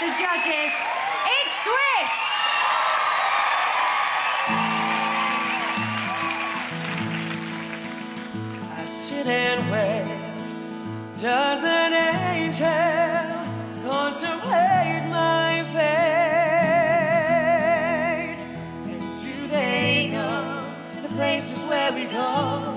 the judges. It's Swish! I sit and wait. Does an angel contemplate my fate? And do they know the places where we go